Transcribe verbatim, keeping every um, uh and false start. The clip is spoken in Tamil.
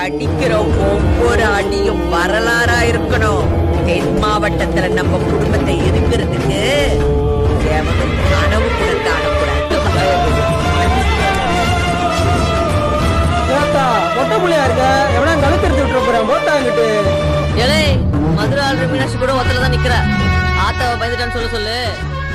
அடிக்கிற ஒவ்வொரு அடியும் வரலாறா இருக்கணும். தென் மாவட்டத்துல நம்ம குடும்பத்தை இருக்கிறதுக்கு கனவு கூட தானக்கூடாது. மொட்டை புள்ளையா இருக்க எவனா கழுத்தெடுத்து விட்டுற போறேன் போட்டாங்கிட்டு. ஏலே மதுரை ஆள் மீனாட்சி கூட ஒருத்தர தான் நிக்கிற. ஆத்தாவை பயந்துட்டான்னு சொல்ல சொல்லு.